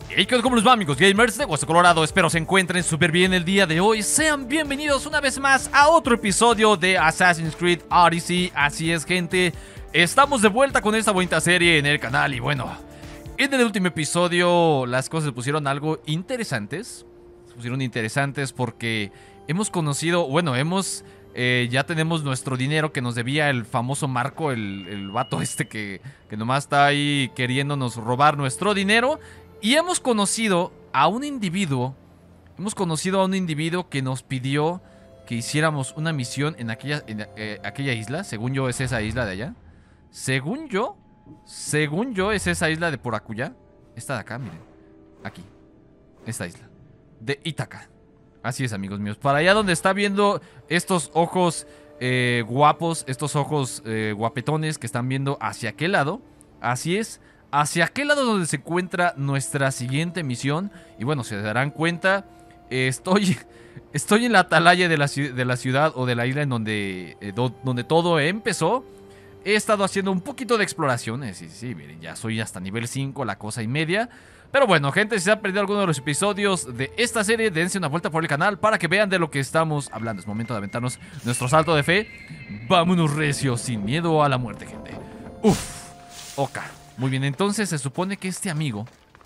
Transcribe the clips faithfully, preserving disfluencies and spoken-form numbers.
Hey, ¿cómo les va, amigos gamers de Hueso Colorado? Espero se encuentren súper bien el día de hoy. Sean bienvenidos una vez más a otro episodio de Assassin's Creed Odyssey. Así es, gente, estamos de vuelta con esta bonita serie en el canal. Y bueno, en el último episodio las cosas se pusieron algo interesantes. Se pusieron interesantes porque hemos conocido, bueno, hemos... Eh, ya tenemos nuestro dinero que nos debía el famoso Marco, el, el vato este que, que nomás está ahí queriéndonos robar nuestro dinero. Y hemos conocido a un individuo, hemos conocido a un individuo que nos pidió que hiciéramos una misión en aquella, en, eh, aquella isla. Según yo es esa isla de allá. Según yo, según yo es esa isla de por acullá. Esta de acá, miren. Aquí, esta isla de Ítaca. Así es, amigos míos. Para allá donde está viendo estos ojos eh, guapos, estos ojos eh, guapetones que están viendo hacia aquel lado. Así es, hacia aquel lado donde se encuentra nuestra siguiente misión. Y bueno, se darán cuenta, eh, estoy, estoy en la atalaya de la, de la ciudad o de la isla en donde, eh, do, donde todo empezó. He estado haciendo un poquito de exploraciones. Sí, sí, miren, ya soy hasta nivel cinco, la cosa y media. Pero bueno, gente, si se ha perdido alguno de los episodios de esta serie, dense una vuelta por el canal para que vean de lo que estamos hablando. Es momento de aventarnos nuestro salto de fe. Vámonos recio, sin miedo a la muerte, gente. Uf, ok. Muy bien, entonces se supone que este amigo,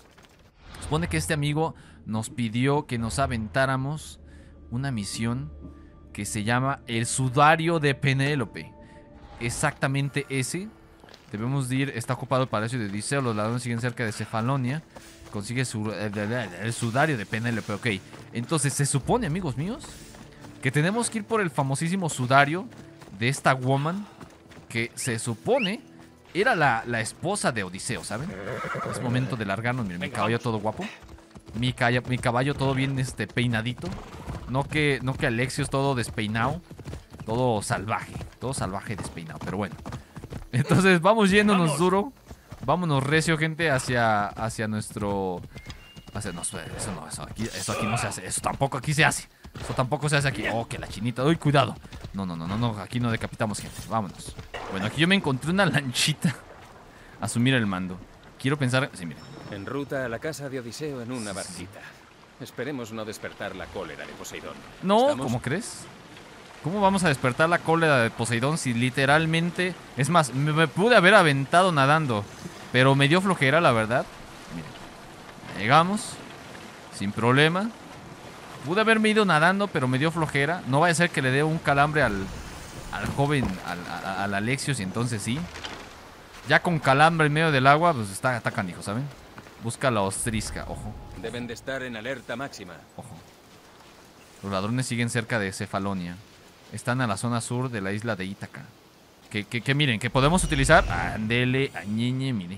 se supone que este amigo nos pidió que nos aventáramos una misión que se llama El Sudario de Penélope. Exactamente ese. Debemos de ir, está ocupado el palacio de Odiseo, los ladrones siguen cerca de Cefalonia. Consigue su, el, el, el sudario de Penélope, ok. Entonces se supone, amigos míos, que tenemos que ir por el famosísimo sudario de esta woman, que se supone era la, la esposa de Odiseo, ¿saben? Es momento de largarnos, miren, mi caballo todo guapo. Mi, calla, mi caballo todo bien este, peinadito. No que, no que Alexios todo despeinado. Todo salvaje, todo salvaje y despeinado, pero bueno. Entonces vamos yéndonos Vamos. duro. Vámonos recio, gente, hacia, hacia nuestro... Hacia, no, eso no, eso aquí, eso aquí no se hace. Eso tampoco aquí se hace. Eso tampoco se hace aquí. Oh, que la chinita. Uy, cuidado. No, no, no, no, no. Aquí no decapitamos gente. Vámonos. Bueno, aquí yo me encontré una lanchita. Asumir el mando. Quiero pensar... Sí, miren. En ruta a la casa de Odiseo en una barquita. Esperemos no despertar la cólera de Poseidón. No, ¿Estamos? ¿Cómo crees? ¿Cómo vamos a despertar la cólera de Poseidón si literalmente... Es más, me, me pude haber aventado nadando, pero me dio flojera, la verdad. Miren, llegamos sin problema. Pude haberme ido nadando, pero me dio flojera. No vaya a ser que le dé un calambre al, al joven, al, al, al Alexios, y entonces sí. Ya con calambre en medio del agua, pues está, está canijo, ¿saben? Busca la ostrisca, ojo. Deben de estar en alerta máxima. Ojo. Los ladrones siguen cerca de Cefalonia. Están a la zona sur de la isla de Ítaca. Que, que, que miren, que podemos utilizar. Andele, añeñe, mire.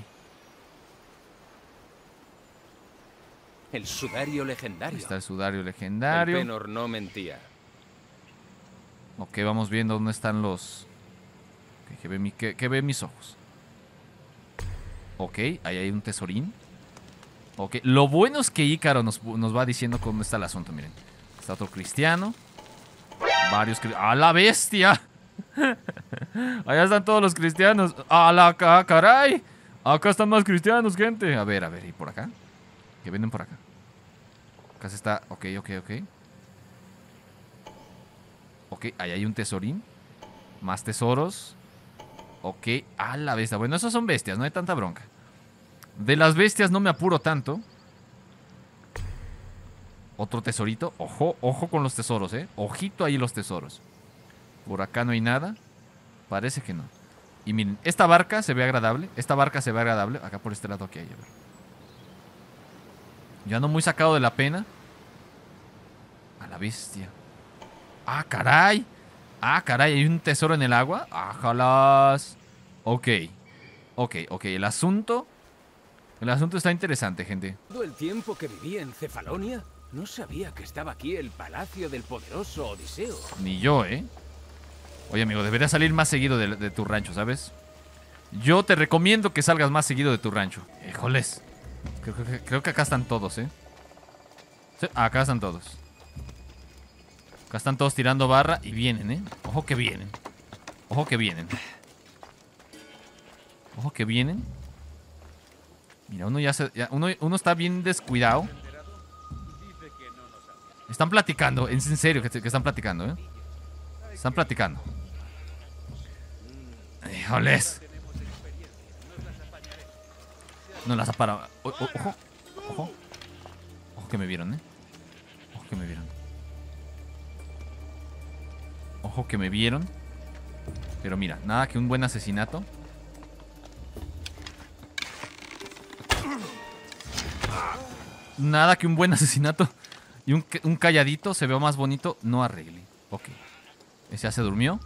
El sudario legendario. Ahí está el sudario legendario. El Penor no mentía. Ok, vamos viendo dónde están los... Okay, que, ve mi, que, que ve mis ojos. Ok, ahí hay un tesorín. Ok, lo bueno es que Ícaro nos, nos va diciendo cómo está el asunto, miren. Está otro cristiano. Varios cristianos. ¡A la bestia! Allá están todos los cristianos. ¡A la ca caray! Acá están más cristianos, gente. A ver, a ver, ¿y por acá? ¿Qué venden por acá? Acá se está... Ok, ok, ok. Ok, ahí hay un tesorín. Más tesoros. Ok, a la bestia. Bueno, esos son bestias, no hay tanta bronca. De las bestias no me apuro tanto. Otro tesorito. Ojo, ojo con los tesoros, eh. Ojito ahí los tesoros. Por acá no hay nada. Parece que no. Y miren, esta barca se ve agradable. Esta barca se ve agradable. Acá por este lado aquí hay, a ver. Ya no muy sacado de la pena. A la bestia. Ah, caray. Ah, caray, hay un tesoro en el agua. Ajalas. Ok. Ok, ok. El asunto... El asunto está interesante, gente. ¿Todo el tiempo que viví en Cefalonia? No sabía que estaba aquí el palacio del poderoso Odiseo. Ni yo, ¿eh? Oye, amigo, deberías salir más seguido de, de tu rancho, ¿sabes? Yo te recomiendo que salgas más seguido de tu rancho. Híjoles. Creo, creo, creo que acá están todos, ¿eh? Sí, acá están todos. Acá están todos tirando barra y vienen, ¿eh? Ojo que vienen. Ojo que vienen. Ojo que vienen. Mira, uno ya se... ya- uno, uno está bien descuidado. Están platicando, es en serio que, que están platicando, ¿eh? Están platicando. Híjoles. No las ha parado. O- o- Ojo, ojo. Ojo que me vieron, ¿eh? Ojo que me vieron. Ojo que me vieron. Pero mira, nada que un buen asesinato. Nada que un buen asesinato y un, un calladito se vea más bonito no arregle. Ok. Ese ya se durmió.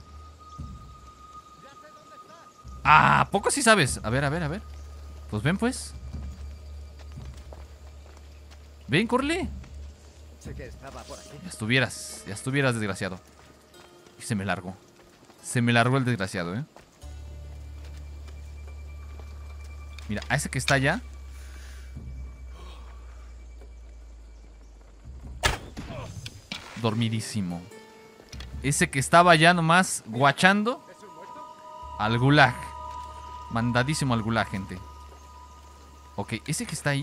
Ah, ¿a poco sí sabes? A ver, a ver, a ver. Pues ven, pues. Ven, corre. Ya estuvieras, ya estuvieras, desgraciado. Y se me largó. Se me largó el desgraciado, ¿eh? Mira, a ese que está allá. Dormidísimo. Ese que estaba ya nomás guachando al gulag. Mandadísimo al gulag, gente. Ok, ese que está ahí.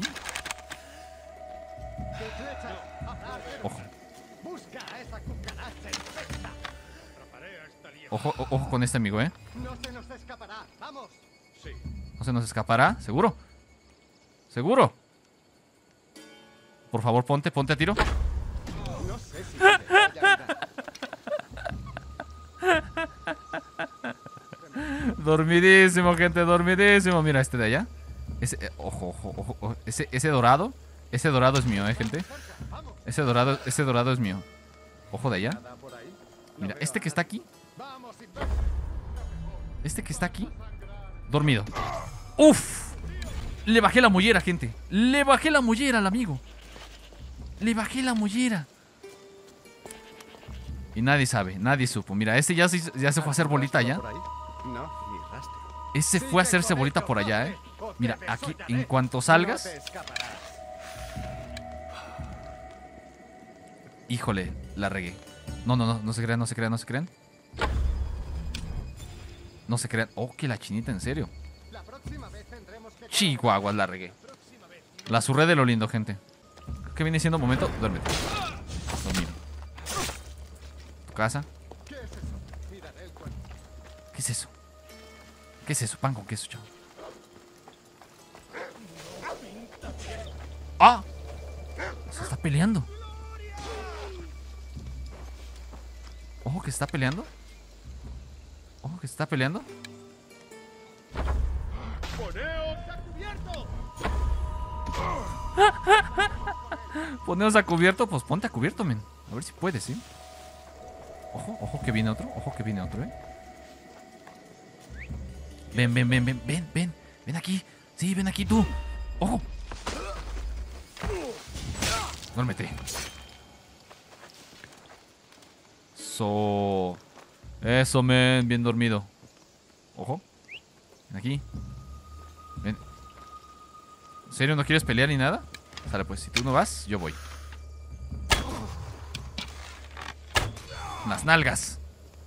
Ojo. Ojo, o- ojo con este amigo, ¿eh? No se nos escapará. Vamos. No se nos escapará, ¿seguro? ¿Seguro? Por favor, ponte, ponte a tiro. No sé si me vaya a Dormidísimo, gente, dormidísimo. Mira este de allá. Ese, eh, ojo, ojo, ojo, ojo. Ese, ese dorado. Ese dorado es mío, eh, gente. Ese dorado, ese dorado es mío. Ojo de allá. Mira, este que está aquí. Este que está aquí. Dormido. ¡Uf! Le bajé la mollera, gente. Le bajé la mollera al amigo. Le bajé la mollera. Y nadie sabe, nadie supo. Mira, este ya se, ya se fue a hacer bolita allá. No, ni rastro. Ese fue a hacerse bolita por allá, eh. Mira, aquí, en cuanto salgas. Híjole, la regué. No, no, no, no se crean, no se crean, no se crean. No se crean. Oh, que la chinita, en serio. Chihuahuas, la regué. La zurré de lo lindo, gente. ¿Qué viene siendo momento? Duérmete. Dormido. Tu casa. ¿Qué es eso? ¿Qué es eso? Pan con queso, chavo. ¡Ah! Se está peleando. Ojo que se está peleando. Ojo que se está peleando. Poneos a cubierto. Pues ponte a cubierto, men. A ver si puedes, ¿sí? Ojo, ojo que viene otro. Ojo que viene otro, ¿eh? Ven, ven, ven, ven, ven, ven. Ven aquí. Sí, ven aquí tú. Ojo. Duérmete. Eso. Eso, men. Bien dormido. Ojo. Ven aquí. Ven. ¿En serio no quieres pelear ni nada? Sale, pues. Si tú no vas, yo voy. En las nalgas.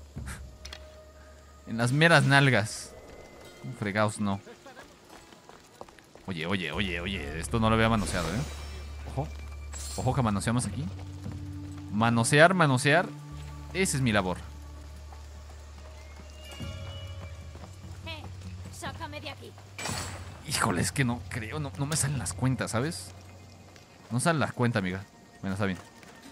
En las meras nalgas. Fregados, no. Oye, oye, oye, oye. Esto no lo había manoseado, ¿eh? Ojo. Ojo que manoseamos aquí. Manosear, manosear. Esa es mi labor. Eh, sácame de aquí. Híjole, es que no creo. No, no me salen las cuentas, ¿sabes? No salen las cuentas, amiga. Bueno, está bien.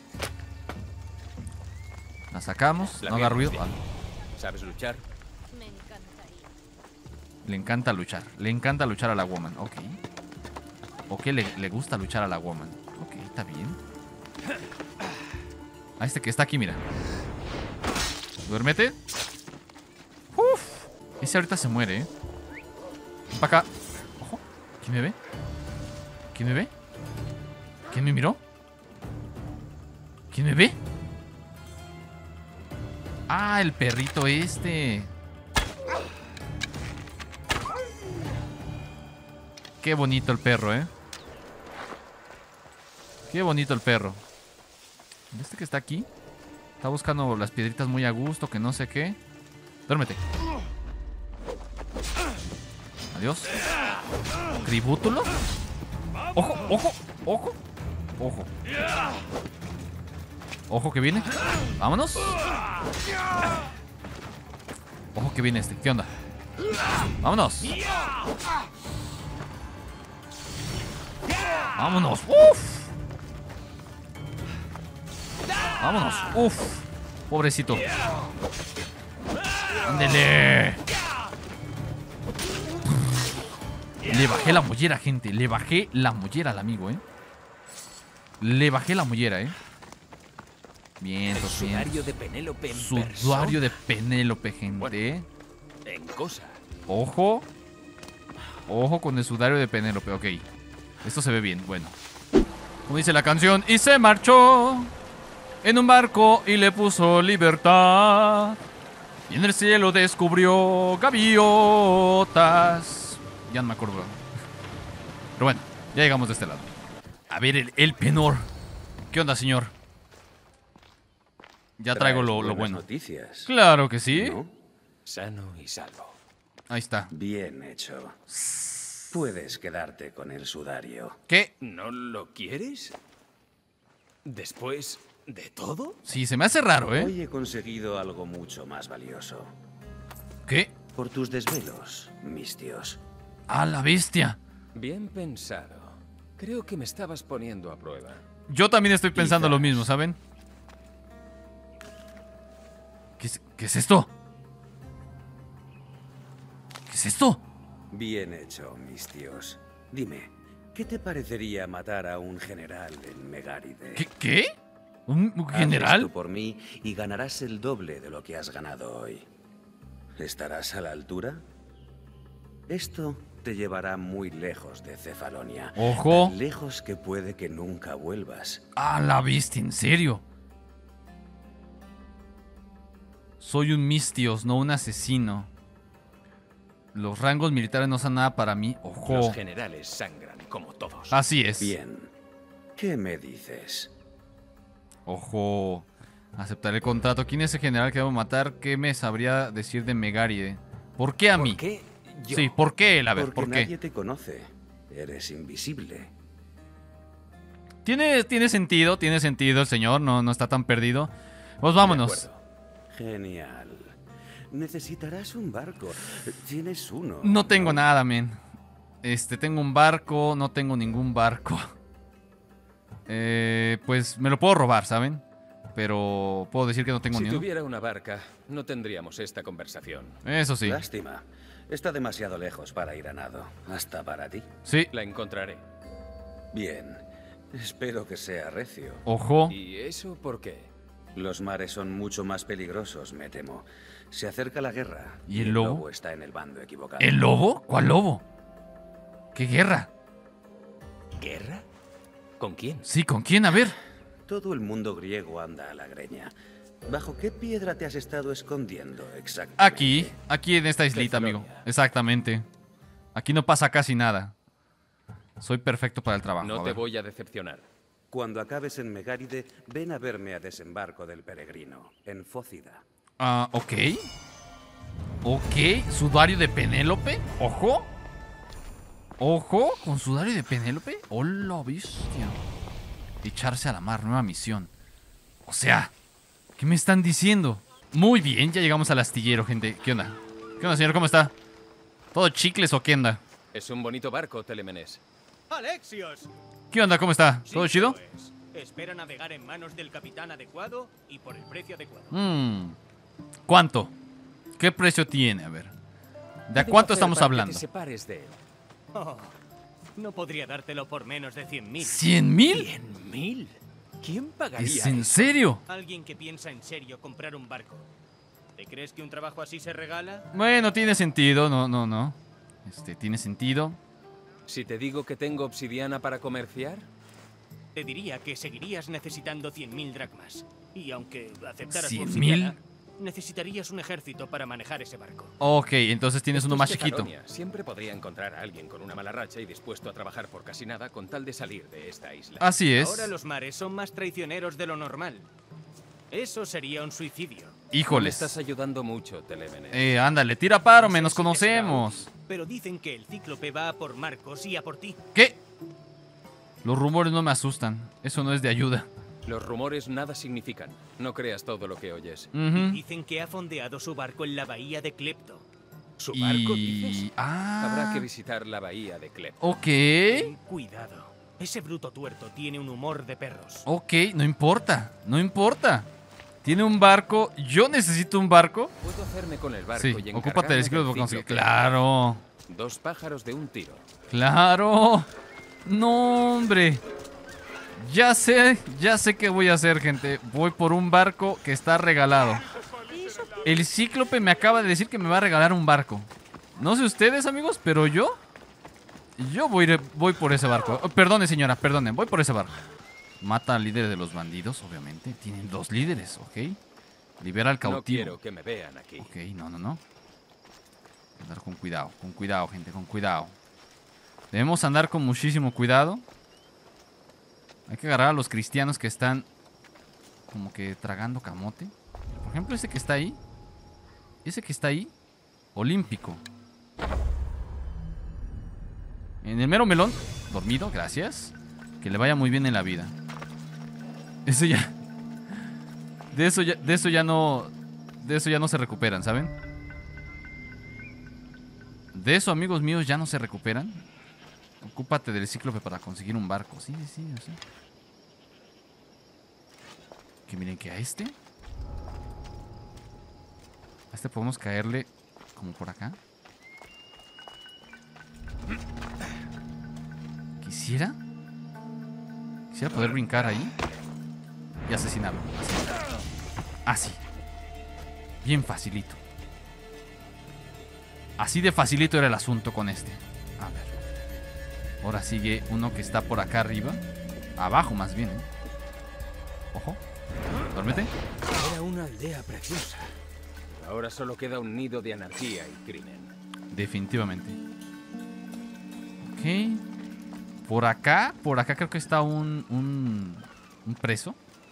La sacamos. La No haga ruido. bien. Ah, ¿Sabes luchar? Me encantaría. le encanta luchar. Le encanta luchar a la woman. Ok. Ok, le, le gusta luchar a la woman. Ok, está bien. A este que está aquí, mira. Duérmete. Uf. Ese ahorita se muere, ¿eh? Ven para acá. Ojo. ¿Quién me ve? ¿Quién me ve? ¿Quién me miró? ¿Quién me ve? Ah, el perrito este. Qué bonito el perro, ¿eh? Qué bonito el perro. Este que está aquí está buscando las piedritas muy a gusto, que no sé qué. Duérmete. Adiós. ¿Cribútulo? Ojo, ojo, ojo. Ojo. Ojo que viene. Vámonos. Ojo que viene este. ¿Qué onda? Vámonos. Vámonos. Uf. Vámonos. Uf. Pobrecito. Ándele. Le bajé la mollera, gente. Le bajé la mollera al amigo, eh. Le bajé la mollera, eh. Bien, El bien. sudario de Penélope en Sudario de persona. Penélope, gente. Bueno. En cosa. Ojo. Ojo con el sudario de Penélope, ok. Esto se ve bien, bueno. Como dice la canción, y se marchó en un barco y le puso libertad. Y en el cielo descubrió gaviotas. Ya no me acuerdo. Pero bueno, ya llegamos de este lado. A ver, el, el penor. ¿Qué onda, señor? Ya traigo lo, lo bueno. Noticias. Claro que sí. ¿No? Sano y salvo. Ahí está. Bien hecho. Puedes quedarte con el sudario. ¿Qué? ¿No lo quieres? ¿Después de todo? Sí, se me hace raro, ¿eh? Hoy he conseguido algo mucho más valioso. ¿Qué? Por tus desvelos, mis tíos. ¡A la bestia! Bien pensado. Creo que me estabas poniendo a prueba. Yo también estoy pensando Quizás. lo mismo, ¿saben? ¿Qué es, ¿Qué es esto? ¿Qué es esto? Bien hecho, mis tíos. Dime, ¿qué te parecería matar a un general en Megáride? ¿Qué? ¿Qué? ¿Un, un Haz general? esto por mí y ganarás el doble de lo que has ganado hoy. ¿Estarás a la altura? Esto te llevará muy lejos de Cefalonia. Ojo. Tan lejos que puede que nunca vuelvas. ¡A la bestia! ¿En serio? Soy un mistios, no un asesino. Los rangos militares no son nada para mí. ¡Ojo! Los generales sangran como todos. Así es. Bien. ¿Qué me dices? Ojo. Aceptaré el contrato. ¿Quién es el general que debo matar? ¿Qué me sabría decir de Megáride? ¿Por qué a mí? ¿Por qué yo? Sí, ¿por qué él? A ver, Porque ¿por qué? nadie te conoce. Eres invisible. Tiene, tiene sentido, tiene sentido el señor. No, no está tan perdido. Pues De vámonos. acuerdo. Genial. Necesitarás un barco. Tienes uno. No tengo nada, men. Este, tengo un barco, no tengo ningún barco. Eh, pues me lo puedo robar, ¿saben? Pero puedo decir que no tengo Si ni uno. tuviera una barca, no tendríamos esta conversación. Eso sí. Lástima. Está demasiado lejos para ir a nado. Hasta para ti. Sí. La encontraré. Bien. Espero que sea recio. Ojo. ¿Y eso por qué? Los mares son mucho más peligrosos, me temo. Se acerca la guerra. ¿Y el lobo? está en el bando equivocado. ¿El lobo? ¿Cuál lobo? ¿Qué guerra? ¿Guerra? ¿Con quién? Sí, ¿con quién? A ver. Todo el mundo griego anda a la greña. ¿Bajo qué piedra te has estado escondiendo exactamente? Aquí, aquí en esta islita, amigo. Cefalonia. Exactamente. Aquí no pasa casi nada. Soy perfecto para el trabajo. No a te ver. voy a decepcionar. Cuando acabes en Megáride, ven a verme a desembarco del peregrino, en Fócida. Ah, ok. Ok, sudario de Penélope. Ojo. Ojo, con sudario de Penélope. Hola, bestia. Echarse a la mar, nueva misión. O sea, ¿qué me están diciendo? Muy bien, ya llegamos al astillero, gente. ¿Qué onda? ¿Qué onda, señor? ¿Cómo está? ¿Todo chicles o qué onda? Es un bonito barco, Telemenes. ¡Alexios! ¿Qué onda? ¿Cómo está? ¿Todo Sí, chido? lo es. Espera navegar en manos del capitán adecuado y por el precio adecuado. Mmm. ¿Cuánto? ¿Qué precio tiene? A ver. ¿De a ¿Qué cuánto debo hacer estamos para hablando? Que te separes de él. Oh, no podría dártelo por menos de cien mil. ¿Cien mil? ¿Cien mil? ¿Quién pagaría ¿Es en eso? serio? Alguien que piensa en serio comprar un barco. ¿Te crees que un trabajo así se regala? Bueno, tiene sentido. No, no, no. Este, tiene sentido. Si te digo que tengo obsidiana para comerciar, Te diría que seguirías necesitando cien mil dracmas. Y aunque aceptaras ¿cien obsidiana, mil? necesitarías un ejército para manejar ese barco. Ok, entonces tienes esto uno es más chiquito. Cefalonia. Siempre podría encontrar a alguien con una mala racha y dispuesto a trabajar por casi nada con tal de salir de esta isla. Así es. Ahora los mares son más traicioneros de lo normal. Eso sería un suicidio. Me Híjoles. estás ayudando mucho, Telemenes. Eh, ándale, tira paro, No me sé nos si te será conocemos. útil, pero dicen que el cíclope va a por Marcos y a por ti. ¿Qué? Los rumores no me asustan. Eso no es de ayuda. Los rumores nada significan. No creas todo lo que oyes. Ujú. Dicen que ha fondeado su barco en la bahía de Klepto. ¿Su barco, dices? Y... Ah. Habrá que visitar la bahía de Klep. Ok. Ten cuidado. Ese bruto tuerto tiene un humor de perros. Ok, no importa. No importa. Tiene un barco. Yo necesito un barco. Puedo hacerme con el barco Sí, y ocúpate encargarme del ciclo de del conseguir. cíclope. Claro. Dos pájaros de un tiro. Claro. No, hombre. Ya sé, ya sé qué voy a hacer, gente. Voy por un barco que está regalado. El cíclope me acaba de decir que me va a regalar un barco. No sé ustedes, amigos, pero yo... Yo voy, voy por ese barco. Oh, perdone, señora, perdone. Voy por ese barco. Mata al líder de los bandidos, obviamente. Tienen dos líderes, ¿ok? Libera al No cautivo. quiero que me vean aquí. Ok, no, no, no. Andar con cuidado, con cuidado, gente, con cuidado. Debemos andar con muchísimo cuidado. Hay que agarrar a los cristianos que están como que tragando camote. Por ejemplo, ese que está ahí. Ese que está ahí. Olímpico. En el mero melón. Dormido, gracias. Que le vaya muy bien en la vida. Eso ya... De eso ya, de eso ya no... De eso ya no se recuperan, ¿saben? De eso, amigos míos, ya no se recuperan. Ocúpate del cíclope para conseguir un barco. Sí, sí, sí, sí. Que miren que a este... A este podemos caerle como por acá. Quisiera... Quisiera poder brincar ahí y asesinarlo. Así. Así. Bien facilito. Así de facilito era el asunto con este. A ver. Ahora sigue uno que está por acá arriba. Abajo más bien, ¿eh? Ojo. Duérmete. Era una aldea preciosa. Ahora solo queda un nido de anarquía y crimen. Definitivamente. Ok. Por acá, por acá creo que está un, un, un preso.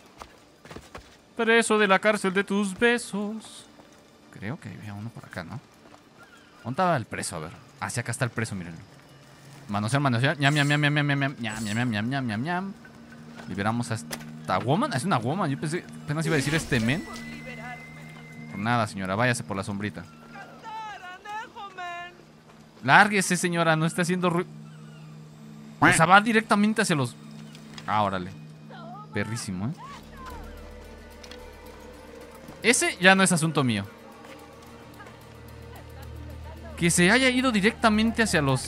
Preso de la cárcel de tus besos. Creo que había uno por acá, ¿no? ¿Dónde estaba el preso? A ver. Hacia acá está el preso, mírenlo. Manosear, manosear. Ñam, ñam, ñam, ñam, ñam, ñam, ñam, ñam, ñam, ñam, ñam, ñam. Liberamos a esta woman. Es una woman. Yo pensé, apenas iba a decir este men. Por nada, señora. Váyase por la sombrita. Lárguese, señora. No está haciendo ruido. O sea, va directamente hacia los... Ah, órale. Perrísimo, ¿eh? Ese ya no es asunto mío. Que se haya ido directamente hacia los...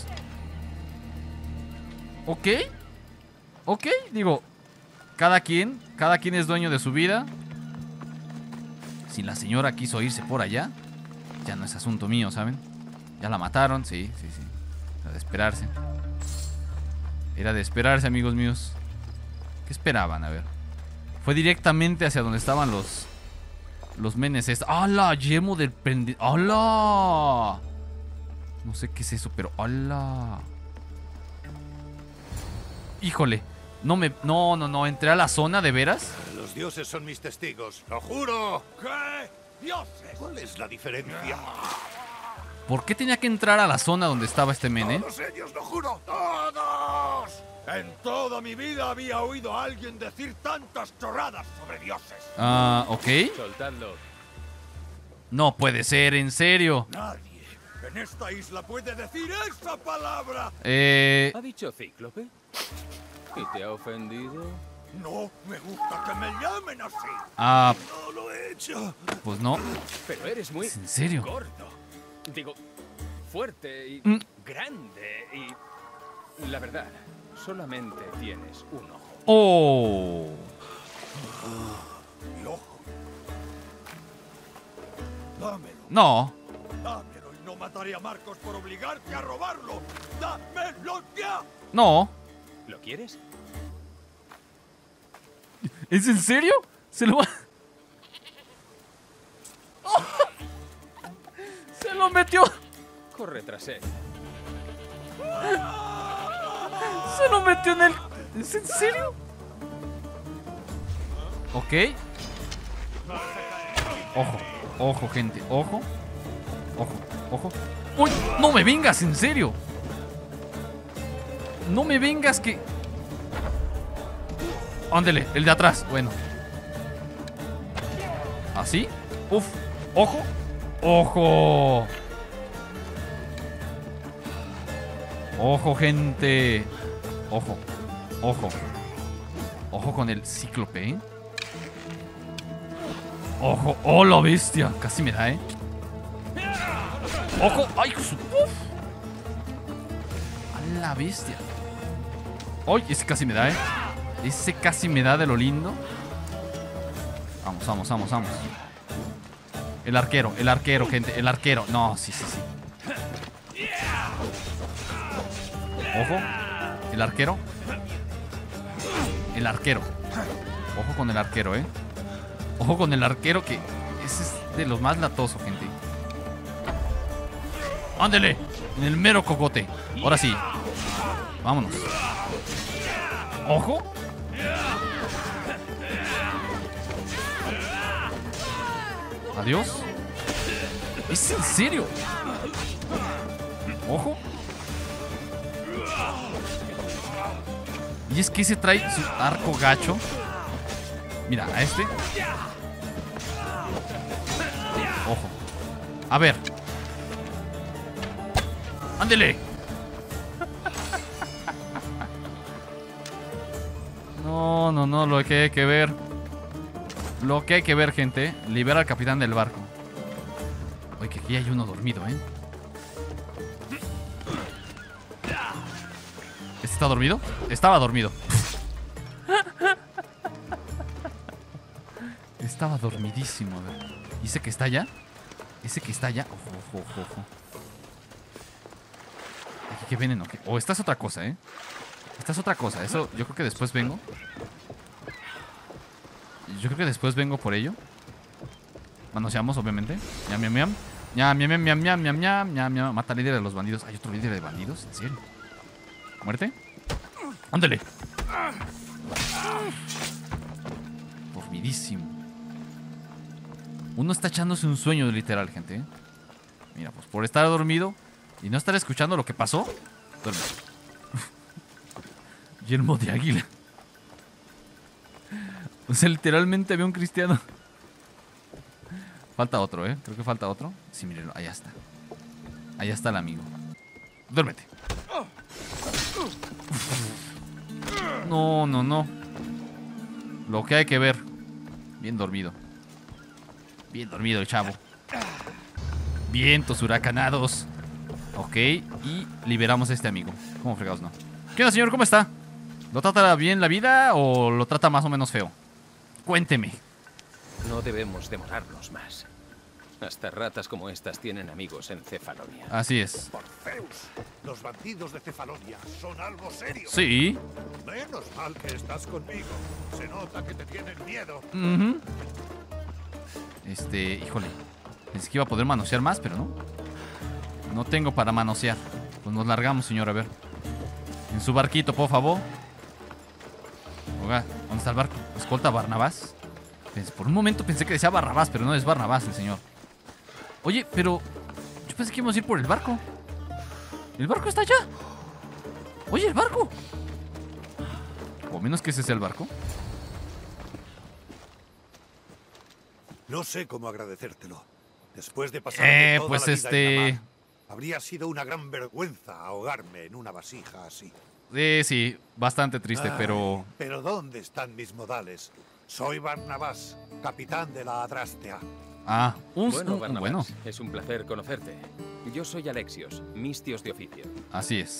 Ok. Ok, digo... Cada quien, cada quien es dueño de su vida. Si la señora quiso irse por allá, ya no es asunto mío, ¿saben? Ya la mataron, sí, sí, sí. Era de esperarse. Era de esperarse, amigos míos. ¿Qué esperaban? A ver. Fue directamente hacia donde estaban los... Los menes estos. ¡Hala! Yemo del prende... ¡Hala! No sé qué es eso, pero... ¡Hala! Híjole. No me... No, no, no. Entré a la zona, ¿de veras? Los dioses son mis testigos, lo juro. ¿Qué? ¿Dioses? ¿Cuál es la diferencia? ¿Por qué tenía que entrar a la zona donde estaba este men, eh? Todos ellos, lo juro. ¡Todos! En toda mi vida había oído a alguien decir tantas chorradas sobre dioses. Ah, ok. Soltadlo. No puede ser, en serio. Nadie en esta isla puede decir esa palabra. Eh... ¿Ha dicho cíclope? ¿Y te ha ofendido? No me gusta que me llamen así. Ah, No lo he hecho. pues no. Pero eres muy... ¿En serio? gordo. Digo, fuerte y Mm. grande y... La verdad, solamente tienes un ojo. Oh. Mi ojo. Dámelo, No. dámelo y no mataré a Marcos por obligarte a robarlo. ¡Dámelo ya! No. ¿Lo quieres? ¿Es en serio? Se lo va... ¡Oh! Se lo metió. Corre tras él. Se lo metió en el... ¿Es en serio? Ok. Ojo, ojo, gente, ojo. Ojo, ojo. ¡Uy! ¡No me vengas, en serio! No me vengas que... Ándele, el de atrás, bueno. ¿Así? Uf, ojo. ¡Ojo! Ojo, gente. Ojo, ojo. Ojo con el cíclope, ¿eh? Ojo, oh, la bestia. Casi me da, ¿eh? Ojo, ay, uf. A la bestia. Ay, ese casi me da, ¿eh? Ese casi me da de lo lindo. Vamos, vamos, vamos, vamos. El arquero, el arquero, gente, el arquero. No, sí, sí, sí. Ojo, el arquero. El arquero. Ojo con el arquero, eh. Ojo con el arquero, que ese es de los más latosos, gente. ¡Ándele! En el mero cocote. Ahora sí. Vámonos. Ojo. Adiós. ¿Es en serio? Ojo. Y es que ese trae su arco gacho. Mira, a este. Ojo. A ver. ¡Ándele! No, no, no, lo que hay que ver. Lo que hay que ver, gente. Libera al capitán del barco. Oye, que aquí hay uno dormido, ¿eh? ¿Este está dormido? Estaba dormido. Estaba dormidísimo, a ver. ¿Y ese que está allá? Ese que está allá. Ojo, ojo, ojo, ojo. Aquí que vienen, ¿o qué? O esta es otra cosa, ¿eh? Esta es otra cosa. Eso yo creo que después vengo. Yo creo que después vengo por ello. Manoseamos, obviamente. Ñam, ñam, ñam. Ñam, ñam, ñam, ñam, ñam, ñam, ñam, ñam, ñam. Mata al líder de los bandidos. ¿Hay otro líder de bandidos? ¿En serio? ¿Muerte? ¡Ándale! Dormidísimo. Uno está echándose un sueño literal, gente, ¿eh? Mira, pues por estar dormido y no estar escuchando lo que pasó, duerme. Yelmo de águila. O sea, literalmente había un cristiano. Falta otro, ¿eh? Creo que falta otro. Sí, mírenlo, allá está. Allá está el amigo. Duérmete. No, no, no. Lo que hay que ver. Bien dormido. Bien dormido el chavo. Vientos huracanados. Ok, y liberamos a este amigo. ¿Cómo fregados no? ¿Qué onda, señor? ¿Cómo está? ¿Lo trata bien la vida o lo trata más o menos feo? Cuénteme. No debemos demorarnos más. Hasta ratas como estas tienen amigos en Cefalonia. Así es. Por Zeus, los bandidos de Cefalonia son algo serio. Sí. Menos mal que estás conmigo. Se nota que te tienen miedo. Uh-huh. Este, híjole. Pensé que iba a poder manosear más, pero no. No tengo para manosear. Pues nos largamos, señor, a ver. En su barquito, por favor. Oiga, ¿dónde está el barco? ¿Escolta Barnabás? Por un momento pensé que decía Barrabás, pero no es Barnabás el señor. Oye, pero yo pensé que íbamos a ir por el barco. El barco está allá. Oye, el barco. O menos que ese sea el barco. No sé cómo agradecértelo. Después de pasar Eh, toda pues la vida este... en la mar, habría sido una gran vergüenza ahogarme en una vasija así. Eh, sí, bastante triste, Ay, pero... Pero ¿dónde están mis modales? Soy Barnabás, capitán de la Adrastea. Ah, un... Bueno, un- Barnabás, bueno, es un placer conocerte. Yo soy Alexios, mistios de oficio. así es.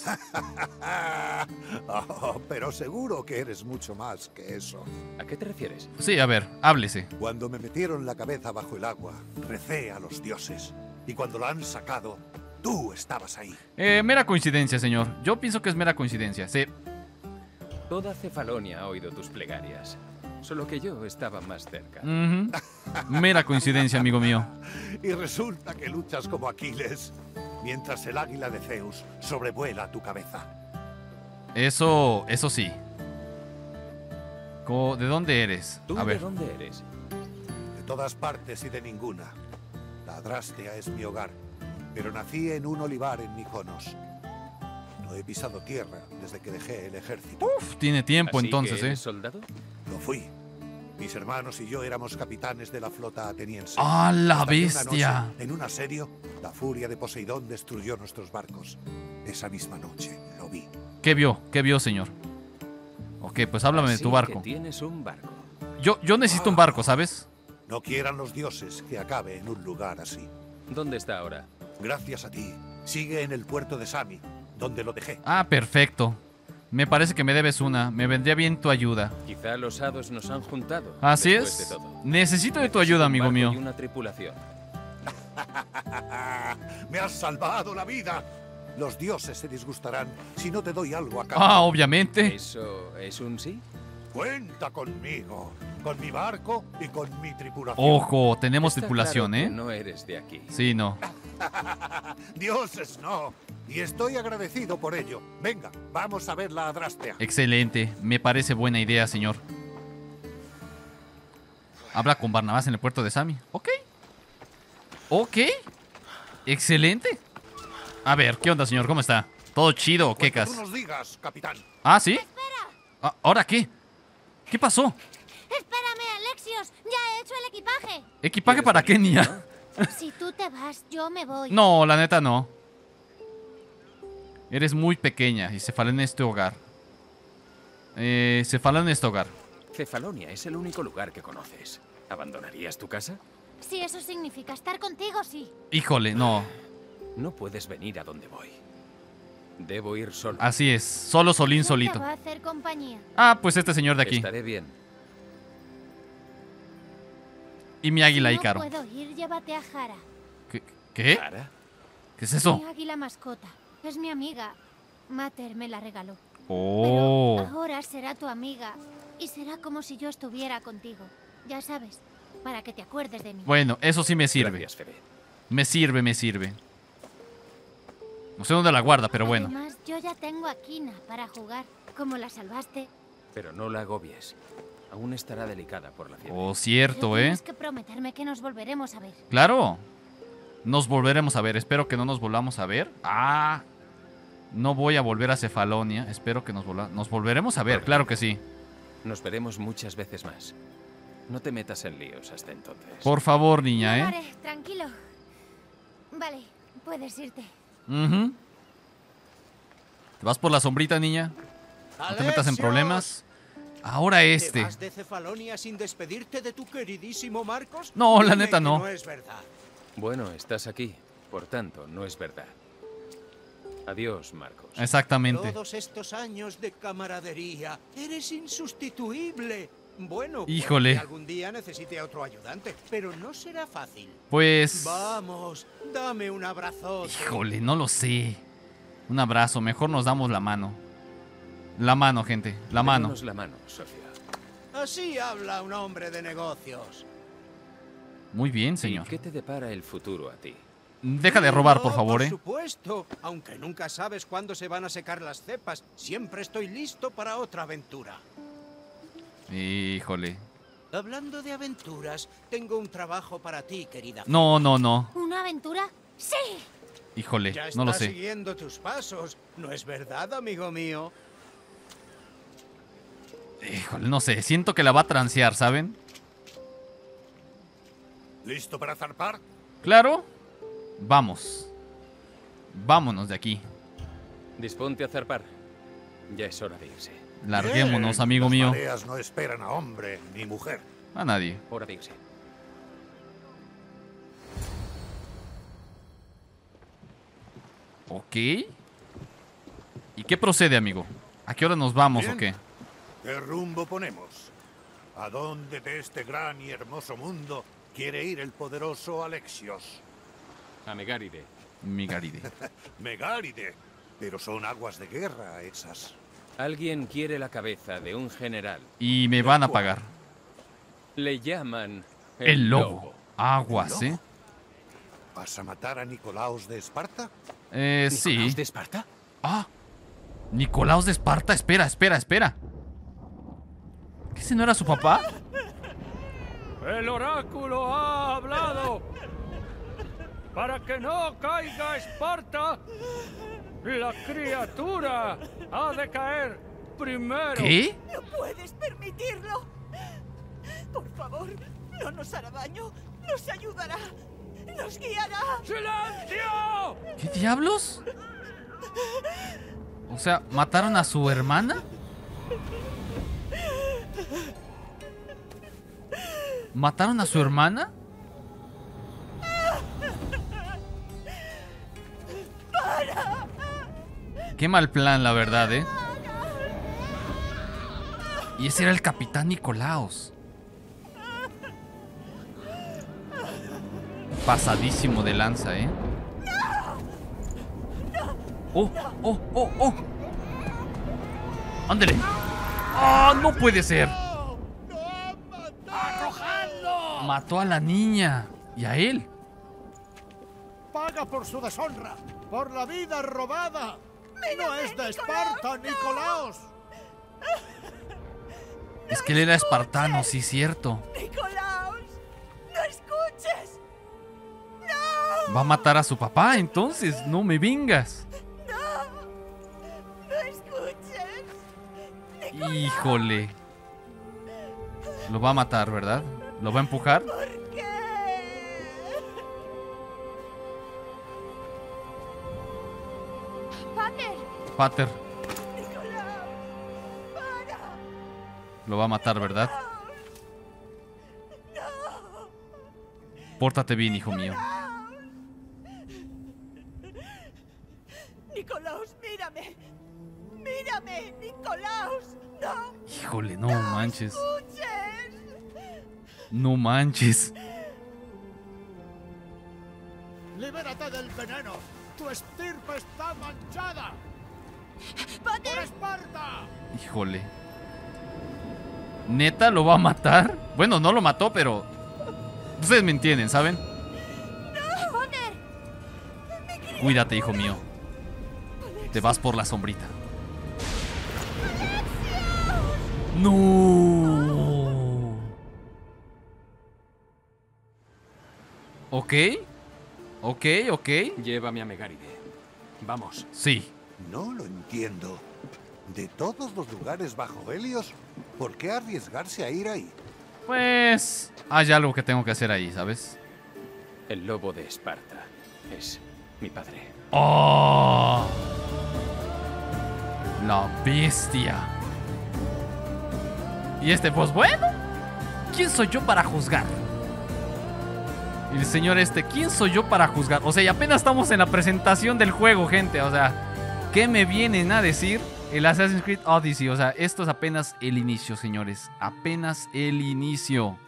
Oh, pero seguro que eres mucho más que eso. ¿A qué te refieres? Sí, a ver, háblese. Cuando me metieron la cabeza bajo el agua, recé a los dioses. Y cuando la han sacado, tú estabas ahí. Eh, mera coincidencia, señor. Yo pienso que es mera coincidencia. Sí. Toda Cefalonia ha oído tus plegarias. Solo que yo estaba más cerca. Ujú. Mera coincidencia, amigo mío. Y resulta que luchas como Aquiles, mientras el águila de Zeus sobrevuela tu cabeza. Eso, eso sí. Co- ¿De dónde eres? ¿Tú A de ver. De dónde eres? todas partes y de ninguna. La Adrastea es mi hogar, pero nací en un olivar en Mykonos. No he pisado tierra desde que dejé el ejército. Uf, tiene tiempo ¿Así entonces, que ¿eh? eres soldado? Lo fui. Mis hermanos y yo éramos capitanes de la flota ateniense. ¡Ah, la Hasta que una bestia! noche, en un asedio, la furia de Poseidón destruyó nuestros barcos. Esa misma noche lo vi. ¿Qué vio? ¿Qué vio, señor? Ok, pues háblame de Así tu barco. que tienes un barco. Yo, yo necesito un barco, ¿sabes? No quieran los dioses que acabe en un lugar así. ¿Dónde está ahora? Gracias a ti. Sigue en el puerto de Sami, donde lo dejé. Ah, perfecto. Me parece que me debes una. Me vendría bien tu ayuda. Quizá los hados nos han juntado. Así después es. de todo. Necesito de tu Necesito ayuda, un amigo barco mío. Y una tripulación. ¡Me has salvado la vida! Los dioses se disgustarán si no te doy algo a cambio. Ah, obviamente. ¿Eso es un sí? Cuenta conmigo, con mi barco y con mi tripulación. Ojo, tenemos Está tripulación, claro ¿eh? que no eres de aquí. Sí, no. Dioses no. Y estoy agradecido por ello. Venga, vamos a ver la Adrastea. Excelente. Me parece buena idea, señor. Habla con Barnabás en el puerto de Sami. Ok. Ok. Excelente. A ver, ¿qué onda, señor? ¿Cómo está? ¿Todo chido o qué Cuando cas? tú nos digas, capitán. ¿Ah, sí? Ah, ¿ahora qué? ¿Qué pasó? Espérame, Alexios. Ya he hecho el equipaje. ¿Equipaje para qué, niña? Si tú te vas, yo me voy. No, la neta no. Eres muy pequeña y se fala en este hogar. Eh, se fala en este hogar. Cefalonia es el único lugar que conoces. ¿Abandonarías tu casa? Si eso significa estar contigo, sí. Híjole, no. No puedes venir a donde voy. Debo ir solo. Así es. Solo Solín ¿Quién te solito. va a hacer compañía? Ah, pues este señor de aquí. Estaré bien. Y mi águila Si ahí, no Caro. puedo ir, llévate a Jara. ¿Qué? ¿Qué? ¿Clara? ¿Qué es eso? Mi águila mascota. Es mi amiga. Mater me la regaló. Oh. Pero ahora será tu amiga. Y será como si yo estuviera contigo. Ya sabes, para que te acuerdes de mí. Bueno, eso sí me sirve. Gracias, Febe. Me sirve, me sirve. No sé dónde la guarda, pero bueno. Además, yo ya tengo a Kina para jugar. Como la salvaste. Pero no la agobies. Aún estará delicada por la fiebre. Oh, Pero cierto, ¿eh? tienes que prometerme que nos volveremos a ver. Claro. Nos volveremos a ver. Espero que no nos volvamos a ver. Ah. No voy a volver a Cefalonia. Espero que nos, volva- nos volveremos a ver. Claro que sí. Nos veremos muchas veces más. No te metas en líos hasta entonces. Por favor, niña, Lo ¿eh? haré, tranquilo. Vale, puedes irte. Ujú. ¿Te vas por la sombrita, niña? No te metas en ¡Alexios! problemas. Ahora ¿Te este. vas de Cefalonia sin despedirte de tu queridísimo Marcos? No, la Dime neta que no. No es verdad. Bueno, estás aquí. Por tanto, no es verdad. Adiós, Marcos. Exactamente. Todos estos años de camaradería, eres insustituible. Bueno, puede Híjole. que algún día necesite a otro ayudante, pero no será fácil. Pues... Vamos, dame un abrazo. Híjole, no lo sé. Un abrazo. Mejor nos damos la mano. La mano, gente. La mano. Démonos la mano, Sofía. Así habla un hombre de negocios. Muy bien, ¿Y señor. qué te depara el futuro a ti? Deja de robar, por No, favor, ¿eh? Por supuesto, aunque nunca sabes cuándo se van a secar las cepas, siempre estoy listo para otra aventura. Híjole. Hablando de aventuras, tengo un trabajo para ti, querida. No, no, no. ¿Una aventura? ¡Sí! Híjole, Ya no lo está sé. siguiendo tus pasos, ¿no es verdad, amigo mío? Híjole, no sé. Siento que la va a transear, ¿saben? ¿Listo para zarpar? Claro. Vamos. Vámonos de aquí. Disponte a zarpar. Ya es hora de irse. Larguémonos, Bien, amigo las mío. mareas no esperan a hombre ni mujer. A nadie. Hora de irse. Ok. ¿Y qué procede, amigo? ¿A qué hora nos vamos Bien. o qué? ¿Qué rumbo ponemos? ¿A dónde de este gran y hermoso mundo quiere ir el poderoso Alexios? A Megáride. Migaride. Megáride. Pero son aguas de guerra esas. Alguien quiere la cabeza de un general. Y me van a pagar. Le llaman El lobo. Aguas, ¿eh? ¿Vas a matar a Nicolaos de Esparta? Eh, sí. ¿Nicolaos de Esparta? Ah. Nicolaos de Esparta. Espera, espera, espera. ¿Que ese no era su papá? El oráculo ha hablado. Para que no caiga Esparta, la criatura ha de caer primero. ¿Qué? No puedes permitirlo. Por favor, no nos hará daño. Nos ayudará. Nos guiará. ¡Silencio! ¿Qué diablos? O sea, ¿mataron a su hermana? ¿Mataron a su hermana? Qué mal plan, la verdad, ¿eh? Y ese era el capitán Nicolaos. Pasadísimo de lanza, ¿eh? ¡Oh, oh, oh, oh! ¡Ándele! ¡Ah, no puede ser! ¡Arrojadlo! Mató a la niña. Y a él. Paga por su deshonra, por la vida robada. No es de Esparta, Nicolaos. Es que él era espartano, sí, cierto. Nicolaos, no escuches. No. Va a matar a su papá, entonces. No me vengas. No. No escuches. Nicolaos. Híjole. Lo va a matar, ¿verdad? ¿Lo va a empujar? ¿Por qué? ¡Pater! Pater. Nicolaos, para. Lo va a matar, ¿verdad? No. Pórtate bien, hijo mío. Nicolaos, mírame. Mírame, Nicolaos. No. Híjole, no manches. Escuches. No manches. Libérate del veneno. Tu estirpe está manchada. ¡Pater! ¡Por Esparta! Híjole. ¿Neta lo va a matar? Bueno, no lo mató, pero... Ustedes me entienden, ¿saben? ¡No! ¡Pater! Cuídate, hijo mío. Te vas por la sombrita. ¡No! ¿Ok? ¿Ok? ¿Ok? Llévame a Megáride. Vamos. Sí. No lo entiendo. De todos los lugares bajo Helios, ¿por qué arriesgarse a ir ahí? Pues... hay algo que tengo que hacer ahí, ¿sabes? El lobo de Esparta es mi padre. ¡Oh! La bestia. Y este, pues bueno, ¿quién soy yo para juzgar? Y el señor este, ¿quién soy yo para juzgar? O sea, y apenas estamos en la presentación del juego, gente. O sea, ¿qué me vienen a decir? El Assassin's Creed Odyssey. O sea, esto es apenas el inicio, señores. Apenas el inicio.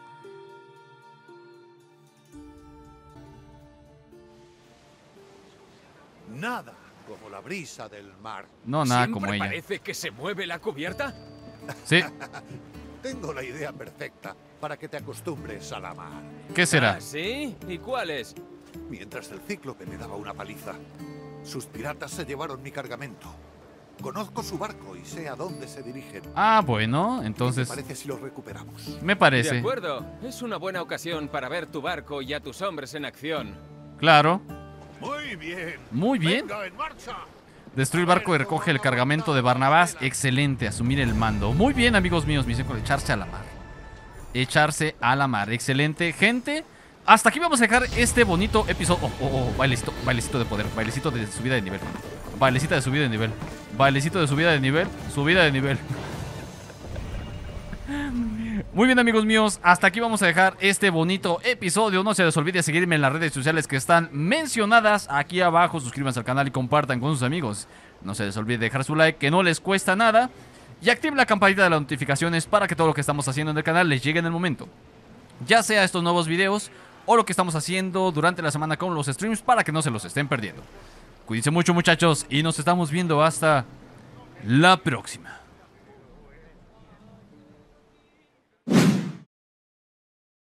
Nada como la brisa del mar. No, nada ¿Siempre como ella. parece que se mueve la cubierta? Sí. Tengo la idea perfecta para que te acostumbres a la mar. ¿Qué será? ¿Ah, sí? ¿Y cuál es? Mientras el cíclope me daba una paliza, sus piratas se llevaron mi cargamento. Conozco su barco y sé a dónde se dirigen. Ah, bueno, entonces... ¿Qué te parece si lo recuperamos? Me parece. De acuerdo. Es una buena ocasión para ver tu barco y a tus hombres en acción. Claro. Muy bien. Muy bien. Venga, en marcha. Destruye el barco y recoge el cargamento de Barnabás. Excelente, asumir el mando. Muy bien, amigos míos, me dicen con echarse a la mar. Echarse a la mar, excelente. Gente, hasta aquí vamos a dejar este bonito episodio. Oh, oh, oh, bailecito, bailecito de poder, bailecito de subida de nivel. Bailecita de subida de nivel. Bailecito de subida de nivel. Subida de nivel. Muy bien, amigos míos, hasta aquí vamos a dejar este bonito episodio. No se les olvide seguirme en las redes sociales que están mencionadas aquí abajo. Suscríbanse al canal y compartan con sus amigos. No se les olvide dejar su like, que no les cuesta nada. Y activen la campanita de las notificaciones para que todo lo que estamos haciendo en el canal les llegue en el momento. Ya sea estos nuevos videos o lo que estamos haciendo durante la semana con los streams, para que no se los estén perdiendo. Cuídense mucho, muchachos, y nos estamos viendo hasta la próxima.